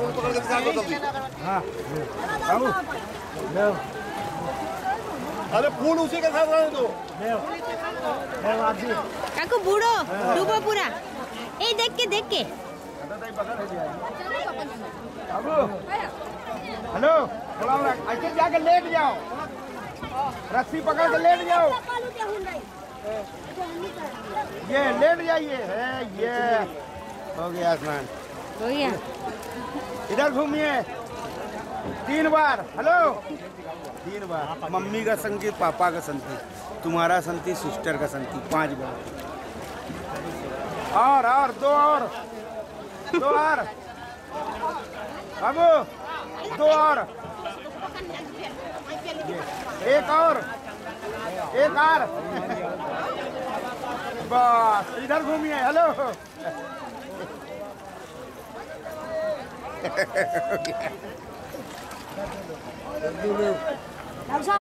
पकड़ के साथ जल्दी। हाँ बाबू ले अरे फूल उसी के साथ रहने दो। काकू बूढ़ो डूबो पूरा ए देख के बाबू हेलो थोड़ा ऐसे जाके लेट जाओ, रस्सी पकड़ के लेट जाओ, ये लेट जाइए है ये हो गया आसमान हो गया। इधर घूमिए 3 बार हेलो 3 बार मम्मी का संगीत पापा का संगीत तुम्हारा संगीत सिस्टर का संगीत 5 बार और 2 और बाबू 2 और एक और बस इधर घूमिए हेलो